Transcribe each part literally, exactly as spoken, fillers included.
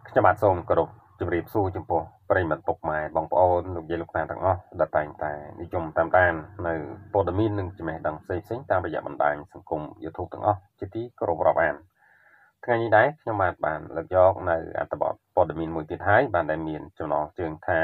ខ្ញុំបាទសូមគោរពជម្រាបសួរចំពោះប្រិយមិត្តពុកម៉ែបងប្អូនលោកយាយលោកតាទាំងអស់ដែលតែងតែនិយមតាមដាននៅព័ត៌មាននិងចំណេះដឹងផ្សេងៗតាមរយៈបណ្ដាញសង្គម YouTube ទាំងអស់ជាទីគោរពរាប់អានថ្ងៃនេះដែរខ្ញុំបាទបានលើកយកនៅអត្ថបទព័ត៌មានមួយទៀតហើយបានដែលមានចំណងជើងថា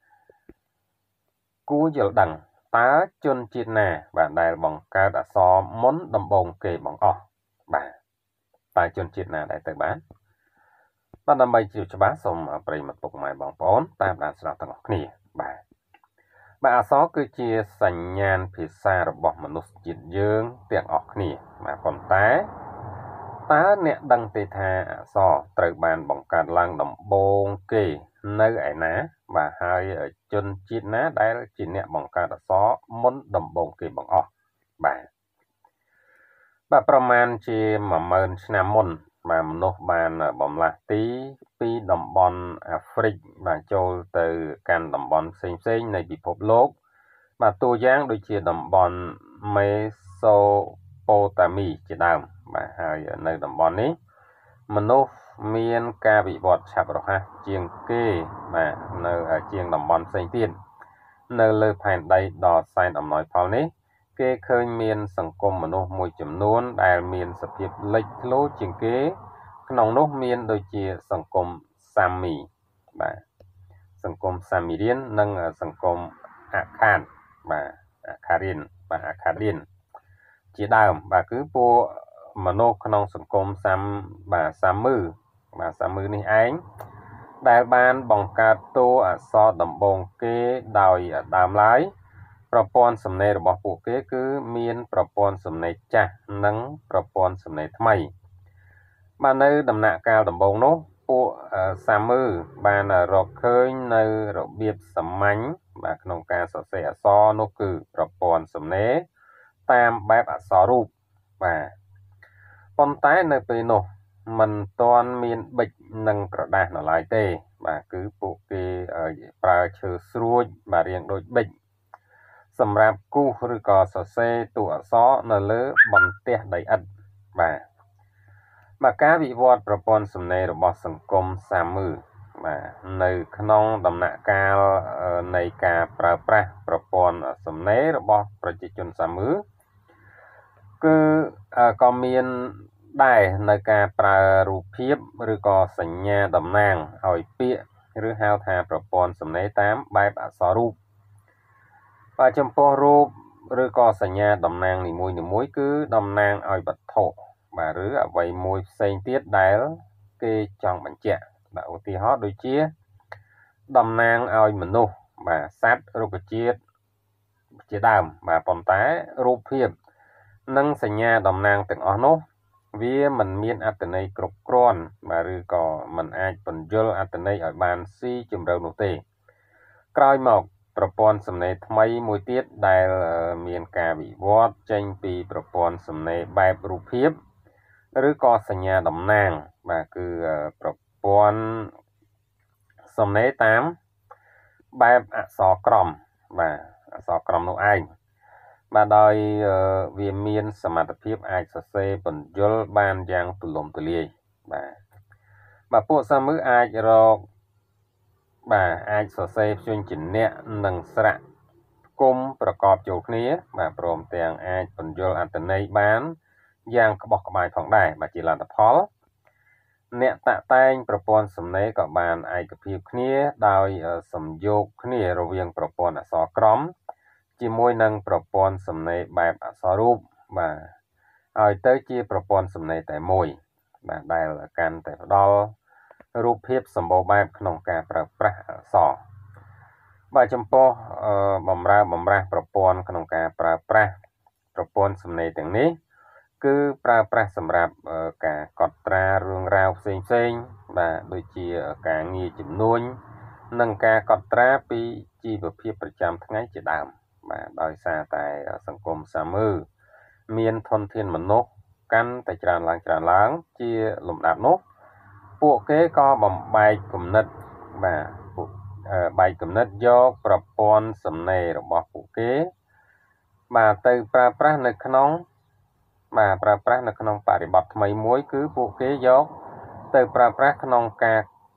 គួរយល់ដឹងតើជនជាតិណាបាទដែលបង្កើតអក្សរមុនដំបូងគេបង្អស់បាទតើជនជាតិណាដែលទៅបានបាទដើម្បីជាច្បាស់សូមប្រិយមិត្តពុកម៉ែបងប្អូនតាមដានស្ដាប់ទាំងអស់គ្នាបាទបាទអក្សរគឺជាសញ្ញាណភាសារបស់មនុស្សជាតិយើងទាំងអស់គ្នាបាទប៉ុន្តែតើអ្នកដឹងទេថាអក្សរត្រូវបានបង្កើតឡើងដំបូងគេនៅឯណាបាទហើយជនជាតិណាដែលជាអ្នកបង្កើតអក្សរមុនដំបូងគេបង្អស់បាទបាទប្រមាណជាមួយម៉ឺនឆ្នាំមុនបាទមនុស្សបានបំលាស់ទីពីតំបន់អាហ្វ្រិកបាទចូលទៅកាន់តំបន់ផ្សេងផ្សេងនៃពិភពលោកបាទតួយ៉ាងដូចជាតំបន់មេសូប៉ូតាមីជាដើមបាទហើយនៅតំបន់នេះមនុស្សមានការវិវត្តឆាប់រហ័សជាងគេបាទនៅជាងតំបន់ផ្សេងទៀតនៅលើផែនដីដ៏សែនអំណោយផលនេះគេឃើញមានសង្គមមនុស្សមួយចំនួនដែលមានសភាពលេចធ្លោជាងគេក្នុងនោះមានដូចជាសង្គមសាមីបាទសង្គមសាមីរៀននិងសង្គមអាខានបាទអាខារៀនបាទអាខារៀនជាដើមបាទគឺពួកមនុស្សក្នុងសង្គមសាមបាទសាមឺបាទសាមឺនេះឯងដែលបានបង្កើតតួអក្សរដំបូងគេដោយដើមឡើយប្រព័ន្ធសំណេររបស់ពួកគេគឺមានប្រព័ន្ធសំណេរចាស់និងប្រព័ន្ធសំណេរថ្មីបាទនៅដំណាក់កាលដំបូងនោះពួកសាមឺបានរកឃើញនៅរបៀបសាមញ្ញបាទក្នុងការសរសេរអក្សរនោះគឺប្រព័ន្ធសំណេរតាមបែបអក្សររូបបាទប៉ុន្តែនៅពេលនោះមិនទាន់មានប៊ិចនិងក្រដាសនៅឡើយទេបាទគឺពួកគេប្រើឈើស្រួចបាទរាងដូចប៊ិចសម្រាប់គូសឬក៏សរសេរតួអក្សរនៅលើបន្ទះដីឥដ្ឋបាទបាទការវិវត្តប្រព័ន្ធសំណេររបស់សង្គមសាមឺបាទនៅក្នុងដំណាក់កាលនៃការប្រើប្រាស់ប្រព័ន្ធសំណេររបស់ប្រជាជនសាមឺគឺក៏មានដែរនៅការប្រើរូបភាពឬក៏សញ្ញាតំណាងឲ្យពាក្យឬហៅថាប្រព័ន្ធសំណេរតាមបែបអក្សររូបបាទចំពោះរូបឬក៏សញ្ញាតំណាងនីមួយៗគឺតំណាងឲ្យវត្ថុបាទឬអ្វីមួយផ្សេងទៀតដែលគេចង់បញ្ជាក់បាទឧទាហរណ៍ដូចជាតំណាងឲ្យមនុស្សបាទសត្វរុក្ខជាតិជាដើមបាទប៉ុន្តែរូបភាពនិងសញ្ញាតំណាងទាំងអស់នោះវាមិនមានអត្ថន័យគ្រប់គ្រាន់បាទឬក៏មិនអាចពន្យល់អត្ថន័យឲ្យបានស៊ីជម្រៅនោះទេក្រោយមកប្រព័ន្ធសំណេរថ្មីមួយទៀតដែលមានការវិវត្តចេញពីប្រព័ន្ធសំណេរបែបរូបភាពឬក៏សញ្ញាតំណាងបាទគឺប្រព័ន្ធសំណេរតាមបែបអក្សរក្រមបាទអក្សរក្រមនោះឯងបាទដោយវាមានសមត្ថភាពអាចសរសេរពន្យល់បានយ៉ាងទូលំទូលាយបាទបាទពួកសាមឺអាចរកបាទអាចសរសេរភ្ជាប់ជាអ្នកនិងស្រៈគុំប្រកបចូលគ្នាបាទព្រមទាំងអាចពន្យល់អត្ថន័យបានយ៉ាងក្បោះក្បាយផងដែរបាទជាលទ្ធផលអ្នកតាក់តែងប្រព័ន្ធសំណេរក៏បានឯកភាពគ្នាដោយសំយោគគ្នារវាងប្រព័ន្ធអក្សរក្រមជាមួយនឹងប្រព័ន្ធសំណេរបែបអក្សររូបបាទឲ្យទៅជាប្រព័ន្ធសំណេរតែមួយបាទដែលកាន់តែផ្ដល់រូបភាពសម្បូរបែបក្នុងការប្រើប្រាស់អក្សរបាទចំពោះបម្រើបម្រាស់ប្រព័ន្ធក្នុងការប្រើប្រាស់ប្រព័ន្ធសំណេរទាំងនេះគឺប្រើប្រាស់សម្រាប់ការកត់ត្រារឿងរ៉ាវផ្សេងផ្សេងបាទដូចជាការងារជំនួញនិងការកត់ត្រាពីជីវភាពប្រចាំថ្ងៃជាដើមបាទដោយសារតែសង្គមសាមឺមានធនធានមនុស្សកាន់តែច្រើនឡើងច្រើនឡើងជាលំដាប់នោះពួកគេក៏បំបែកគំនិតបាទពួកបែកគំនិតយកប្រព័ន្ធសំណេររបស់ពួកគេបាទទៅប្រើប្រាស់នៅក្នុងបាទប្រើប្រាស់នៅក្នុងបរិបទថ្មីមួយគឺពួកគេយកទៅប្រើប្រាស់ក្នុងការកត់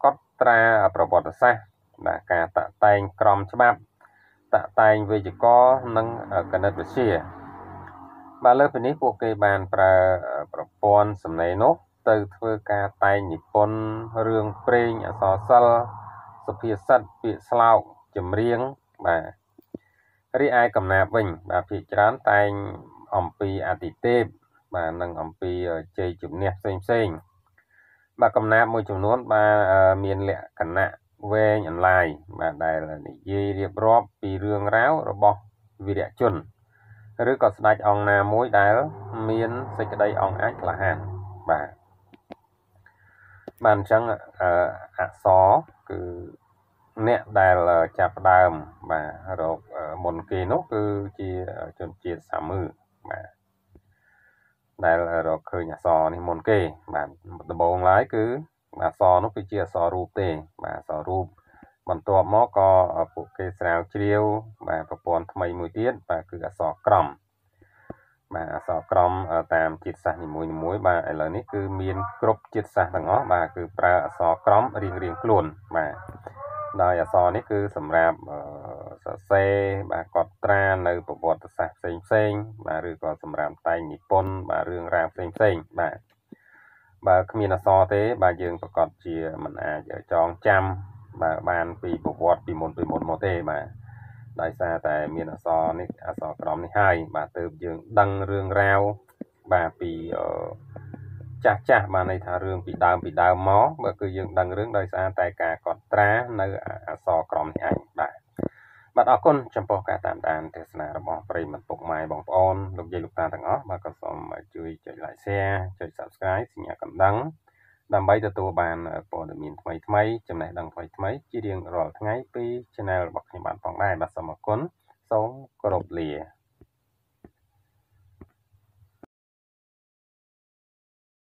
ត្រាប្រវត្តិសាស្ត្របាទការតាក់តែងក្រមច្បាប់តាក់តែងវេយ្យាករណ៍និងគណិតវិទ្យាបាទលើពីនេះពួកគេបានប្រើប្រព័ន្ធសំណេរនោះទៅធ្វើការតែងនិពន្ធរឿងព្រេងអក្សរសិល្ប៍សុភាសិតពាក្យស្លោកចម្រៀងបាទរីឯកំណាព្យវិញបាទភាគច្រើនតែងអំពីអាទិទេពបាទនិងអំពីជ័យជំនះផ្សេងផ្សេងបាទកំណាព្យមួយចំនួនបាទមានលក្ខណៈវែងអន្លាយបាទដែលនិយាយរៀបរាប់ពីរឿងរ៉ាវរបស់វីរៈជនឬក៏ស្ដេចអង្គណាមួយដែលមានសេចក្តីអង់អាចក្លាហានបាទបាទអញ្ចឹងអក្សរគឺអ្នកដែលចាប់ផ្ដើមបាទរកមុនគេនោះគឺជាជនជាតិសាមឺបាទដែលរកឃើញអក្សរនេះមុនគេបាទដំបូងឡើយគឺអក្សរនោះគឺជាអក្សររូបទេបាទអក្សររូបបន្ទាប់មកក៏ពួកគេស្រាវជ្រាវបាទប្រព័ន្ធថ្មីមួយទៀតបាទគឺអក្សរក្រមបាទអក្សរក្រមតាមជាតិសាសន៍នីមួយៗបាទឥឡូវនេះគឺមានគ្រប់ជាតិសាសន៍ទាំងអស់បាទគឺប្រើអក្សរក្រមរៀងរៀងខ្លួនបាទដោយអក្សរនេះគឺសម្រាប់សរសេរបាទកត់ត្រានៅប្រវត្តិសាស្ត្រផ្សេងផ្សេងបាទឬក៏សម្រាប់តែងនិពន្ធបាទរឿងរ៉ាវផ្សេងផ្សេងបាទបើគ្មានអក្សរទេបាទយើងប្រកាសជាមិនអាចចងចាំបាទបានពីប្រវត្តិពីមុនពីមុនមកទេបាទដោយសារតែមានអក្សរនេះអក្សរក្រមនេះហើយបាទទើបយើងដឹងរឿងរ៉ាវបាទពីចាស់ចាស់បានន័យថារឿងពីដើមពីដើមមកបើគឺយើងដឹងរឿងដោយសារតែការកត់ត្រានៅអក្សរក្រមនេះឯងបាទបាទអរគុណចំពោះការតាមដានទស្សនារបស់ប្រិយមិត្តពុកម៉ែបងប្អូនលោកយាយលោកតាទាំងអស់បាទក៏សូមជួយចុច like share ចុច subscribe សញ្ញាកណ្ដឹងដើម្បីទទួលបានព័ត៌មានថ្មីថ្មីចំណេះដឹងថ្មីថ្មីជារៀងរាល់ថ្ងៃពី channel របស់ខ្ញុំបានផងដែរបាទសូមអរគុណសូមគោរពលា